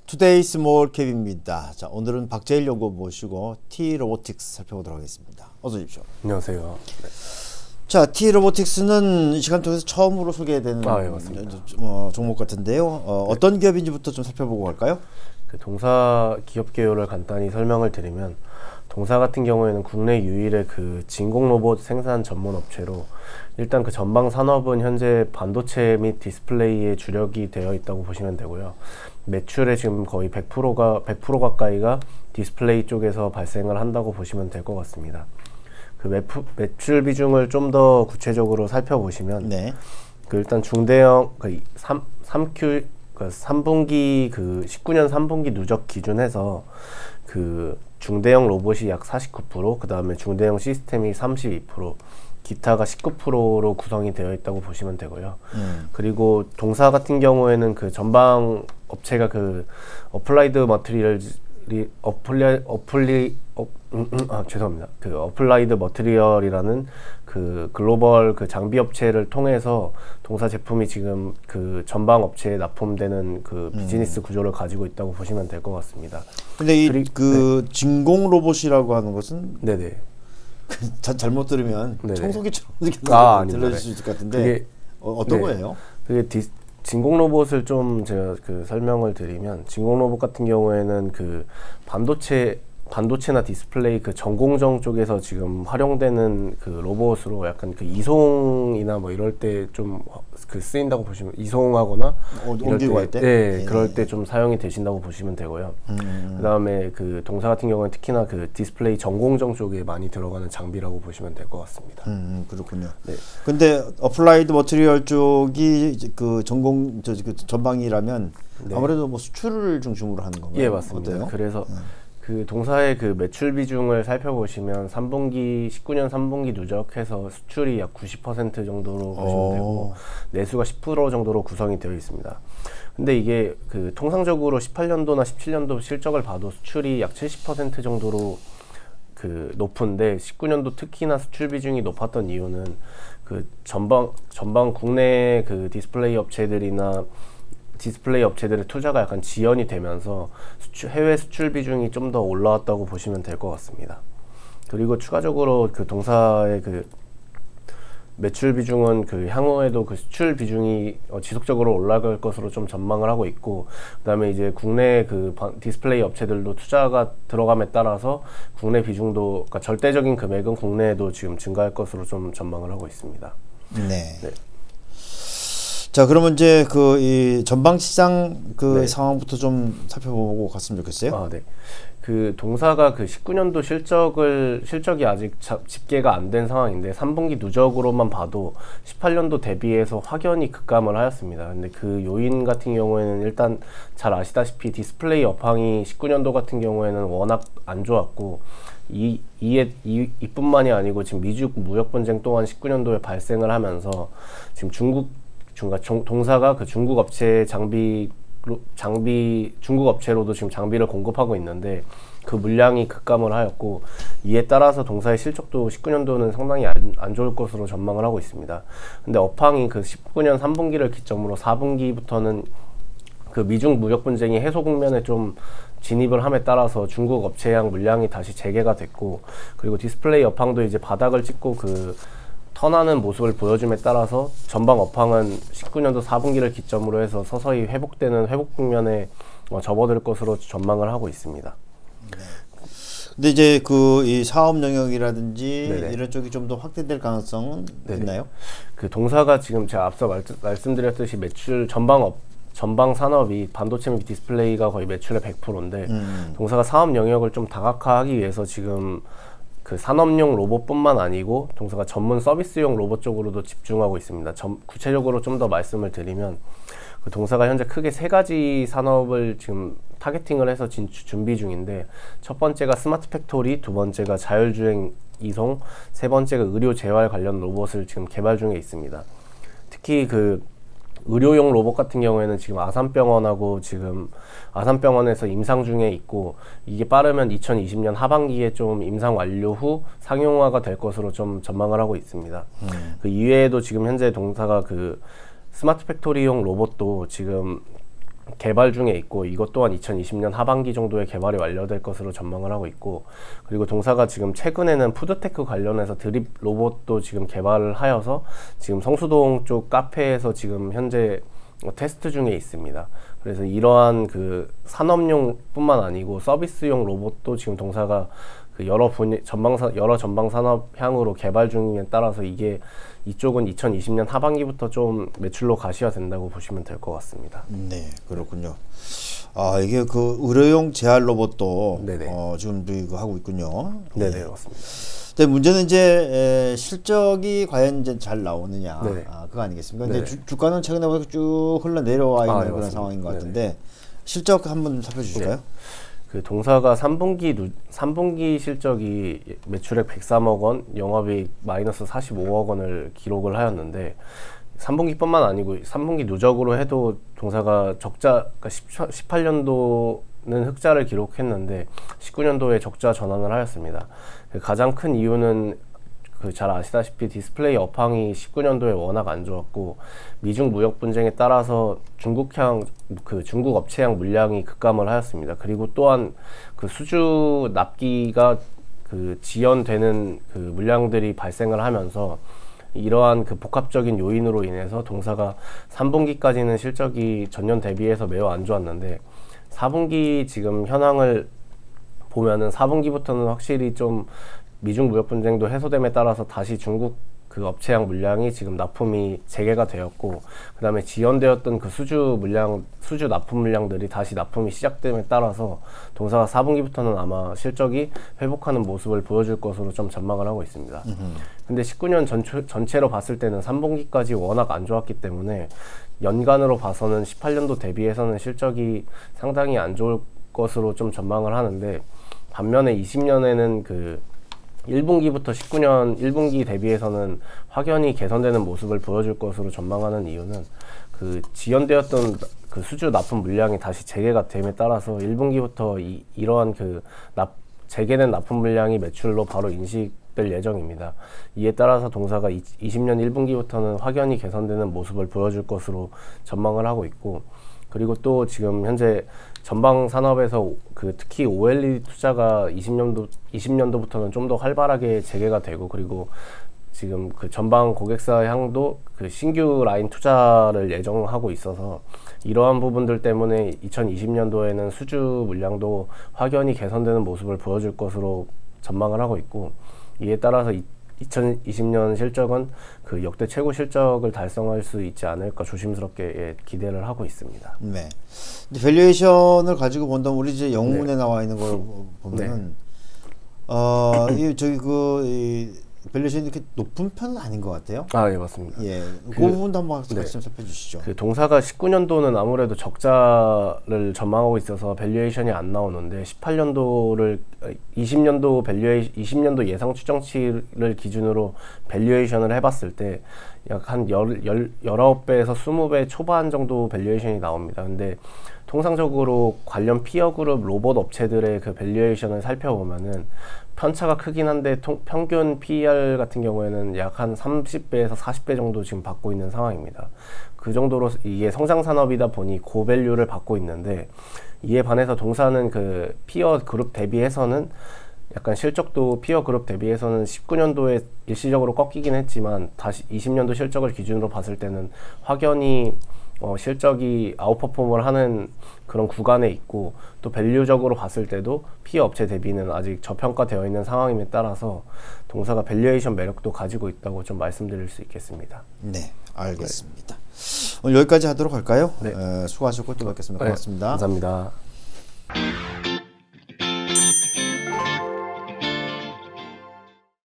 투데이 스몰 캡입니다. 자, 오늘은 박재일 연구원 모시고 T-로보틱스 살펴보도록 하겠습니다. 어서 오십시오. 안녕하세요. 네. 자, T-로보틱스는 이 시간 통해서 처음으로 소개되는 종목 같은데요. 어떤 기업인지부터 좀 살펴보고 갈까요? 그 동사 기업 개요를 간단히 설명을 드리면, 동사 같은 경우에는 국내 유일의 그 진공 로봇 생산 전문 업체로, 일단 그 전방 산업은 현재 반도체 및 디스플레이에 주력이 되어 있다고 보시면 되고요. 매출의 지금 거의 100% 가까이가 디스플레이 쪽에서 발생을 한다고 보시면 될 것 같습니다. 그 매출 비중을 좀 더 구체적으로 살펴보시면, 네. 그 일단 중대형 그 3분기 그 19년 3분기 누적 기준해서 그 중대형 로봇이 약 49%, 그 다음에 중대형 시스템이 32%, 기타가 19%로 구성이 되어 있다고 보시면 되고요. 그리고 동사 같은 경우에는 그 전방 업체가 그 어플라이드 머티리얼이라는 그 글로벌 그 장비 업체를 통해서 동사 제품이 지금 그 전방 업체에 납품되는 그 비즈니스 구조를 가지고 있다고 보시면 될 것 같습니다. 근데 이 그 진공 로봇이라고 하는 것은 네네. 잘못 들으면 네네. 청소기처럼 들려줄 수 있을 것 같은데 그게, 어떤 거예요? 그게 진공 로봇을 좀 제가 그 설명을 드리면, 진공 로봇 같은 경우에는 그 반도체나 디스플레이 그 전공정 쪽에서 지금 활용되는 그 로봇으로, 약간 그 이송이나 뭐 이럴 때 좀 그 쓰인다고 보시면, 이송하거나 옮기고 할 때? 네, 그럴 때 좀 사용이 되신다고 보시면 되고요. 그다음에 그 동사 같은 경우는 특히나 그 디스플레이 전공정 쪽에 많이 들어가는 장비라고 보시면 될 것 같습니다. 그렇군요. 네. 근데 어플라이드 머티리얼 쪽이 이제 그 그 전방이라면 네. 아무래도 뭐 수출을 중심으로 하는 건가요? 예, 맞습니다. 어때요? 그래서 그 동사의 그 매출 비중을 살펴보시면 19년 3분기 누적해서 수출이 약 90% 정도로 보시면 되고, 내수가 10% 정도로 구성이 되어 있습니다. 근데 이게 그 통상적으로 18년도나 17년도 실적을 봐도 수출이 약 70% 정도로 그 높은데, 19년도 특히나 수출 비중이 높았던 이유는 그 전방 국내 그 디스플레이 업체들의 투자가 약간 지연이 되면서 해외 수출 비중이 좀 더 올라왔다고 보시면 될 것 같습니다. 그리고 추가적으로 그 동사의 그 매출 비중은 그 향후에도 그 수출 비중이 지속적으로 올라갈 것으로 좀 전망을 하고 있고, 그다음에 이제 국내 그 디스플레이 업체들도 투자가 들어감에 따라서 국내 비중도, 그러니까 절대적인 금액은 국내에도 지금 증가할 것으로 좀 전망을 하고 있습니다. 네. 자, 그러면 이제 그 이 전방 시장 그 네. 상황부터 좀 살펴보고 갔으면 좋겠어요. 네. 그 동사가 그 19년도 실적이 아직 집계가 안 된 상황인데, 3분기 누적으로만 봐도 18년도 대비해서 확연히 급감을 하였습니다. 근데 그 요인 같은 경우에는 일단 잘 아시다시피 디스플레이 업황이 19년도 같은 경우에는 워낙 안 좋았고, 이뿐만이 아니고 지금 미중 무역 분쟁 또한 19년도에 발생을 하면서 지금 동사가 그 중국 업체로도 지금 장비를 공급하고 있는데, 그 물량이 급감을 하였고, 이에 따라서 동사의 실적도 19년도는 상당히 안 좋을 것으로 전망을 하고 있습니다. 근데 업황이 그 19년 3분기를 기점으로 4분기부터는 그 미중 무역 분쟁이 해소 국면에 좀 진입을 함에 따라서 중국 업체양 물량이 다시 재개가 됐고, 그리고 디스플레이 업황도 이제 바닥을 찍고 그 턴하는 모습을 보여줌에 따라서 전방 업황은 19년도 4분기를 기점으로 해서 서서히 회복되는 회복 국면에 접어들 것으로 전망을 하고 있습니다. 네. 근데 이제 그 이 사업 영역이라든지 네네. 이런 쪽이 좀 더 확대될 가능성은 네네. 있나요? 그 동사가 지금 제가 앞서 말씀드렸듯이 매출 전방 산업이 반도체 및 디스플레이가 거의 매출의 100%인데, 동사가 사업 영역을 좀 다각화하기 위해서 지금 그 산업용 로봇뿐만 아니고 동사가 전문 서비스용 로봇 쪽으로도 집중하고 있습니다. 구체적으로 좀 더 말씀을 드리면, 그 동사가 현재 크게 3가지 산업을 지금 타겟팅을 해서 준비 중인데, 첫 번째가 스마트 팩토리, 두 번째가 자율주행 이송, 세 번째가 의료 재활 관련 로봇을 지금 개발 중에 있습니다. 특히 그 의료용 로봇 같은 경우에는 지금 아산병원에서 임상 중에 있고, 이게 빠르면 2020년 하반기에 좀 임상 완료 후 상용화가 될 것으로 좀 전망을 하고 있습니다. 그 이외에도 지금 현재 동사가 그 스마트 팩토리용 로봇도 지금 개발 중에 있고 이것 또한 2020년 하반기 정도에 개발이 완료될 것으로 전망을 하고 있고 그리고 동사가 지금 최근에는 푸드테크 관련해서 드립 로봇도 지금 개발을 하여서 지금 성수동 쪽 카페에서 지금 현재 테스트 중에 있습니다. 그래서 이러한 그 산업용뿐만 아니고 서비스용 로봇도 지금 동사가 그 여러 전방 산업향으로 개발 중에 따라서 이쪽은 2020년 하반기부터 좀 매출로 가시화 된다고 보시면 될 것 같습니다. 네, 그렇군요. 아, 이게 그 의료용 재활 로봇도 지금 이거 하고 있군요. 네네, 맞습니다. 근데 문제는 이제 실적이 과연 이제 잘 나오느냐, 그거 아니겠습니까? 근데 주가는 최근에 보니까 쭉 흘러 내려와 있는 그런 상황인 것 같은데 실적 한번 살펴주실까요? 그 동사가 3분기 실적이 매출액 103억 원, 영업이익 마이너스 45억 원을 기록을 하였는데 3분기뿐만 아니고 3분기 누적으로 해도 동사가 적자, 그러니까 18년도는 흑자를 기록했는데 19년도에 적자 전환을 하였습니다. 가장 큰 이유는 잘 아시다시피 디스플레이 업황이 19년도에 워낙 안 좋았고 미중 무역 분쟁에 따라서 중국 업체향 물량이 급감을 하였습니다. 그리고 또한 그 수주 납기가 지연되는 그 물량들이 발생을 하면서 이러한 그 복합적인 요인으로 인해서 동사가 3분기까지는 실적이 전년 대비해서 매우 안 좋았는데 4분기 지금 현황을 보면은 4분기부터는 확실히 좀 미중 무역 분쟁도 해소됨에 따라서 다시 중국 그 업체향 물량이 지금 납품이 재개가 되었고 그 다음에 지연되었던 그 수주 납품 물량들이 다시 납품이 시작됨에 따라서 동사가 4분기부터는 아마 실적이 회복하는 모습을 보여줄 것으로 좀 전망을 하고 있습니다. 근데 19년 전체로 봤을 때는 3분기까지 워낙 안 좋았기 때문에 연간으로 봐서는 18년도 대비해서는 실적이 상당히 안 좋을 것으로 좀 전망을 하는데 반면에 20년에는 그 1분기부터 19년 1분기 대비해서는 확연히 개선되는 모습을 보여줄 것으로 전망하는 이유는 그 지연되었던 그 수주 납품 물량이 다시 재개가 됨에 따라서 1분기부터 이러한 그 재개된 납품 물량이 매출로 바로 인식될 예정입니다. 이에 따라서 동사가 20년 1분기부터는 확연히 개선되는 모습을 보여줄 것으로 전망을 하고 있고 그리고 또 지금 현재 전방 산업에서 그 특히 OLED 투자가 20년도부터는 좀 더 활발하게 재개가 되고 그리고 지금 그 전방 고객사 향도 그 신규 라인 투자를 예정하고 있어서 이러한 부분들 때문에 2020년도에는 수주 물량도 확연히 개선되는 모습을 보여줄 것으로 전망을 하고 있고 이에 따라서 2020년 실적은 그 역대 최고 실적을 달성할 수 있지 않을까 조심스럽게 기대를 하고 있습니다. 네. 근데 밸류에이션을 가지고 본다면 우리 이제 영문에 나와 있는 걸 보면은 밸류에이션이 이렇게 높은 편은 아닌 것 같아요. 아, 예, 맞습니다. 예, 그 부분도 한번 같이 좀 살펴주시죠. 그 동사가 19년도는 아무래도 적자를 전망하고 있어서 밸류에이션이 안 나오는데 20년도 예상 추정치를 기준으로 밸류에이션을 해봤을 때 약 한 19배에서 20배 초반 정도 밸류에이션이 나옵니다. 근데 통상적으로 관련 피어 그룹 로봇 업체들의 그 밸류에이션을 살펴보면은 편차가 크긴 한데 평균 PER 같은 경우에는 약 한 30배에서 40배 정도 지금 받고 있는 상황입니다. 그 정도로 이게 성장 산업이다 보니 고밸류를 받고 있는데 이에 반해서 동사는 그 피어 그룹 대비해서는 약간 실적도 피어 그룹 대비해서는 19년도에 일시적으로 꺾이긴 했지만 다시 20년도 실적을 기준으로 봤을 때는 확연히 실적이 아웃퍼폼을 하는 그런 구간에 있고 또 밸류적으로 봤을 때도 피어 업체 대비는 아직 저평가되어 있는 상황임에 따라서 동사가 밸류에이션 매력도 가지고 있다고 좀 말씀드릴 수 있겠습니다. 네, 알겠습니다. 오늘 여기까지 하도록 할까요? 네. 수고하셨고 또 뵙겠습니다. 고맙습니다. 네, 감사합니다.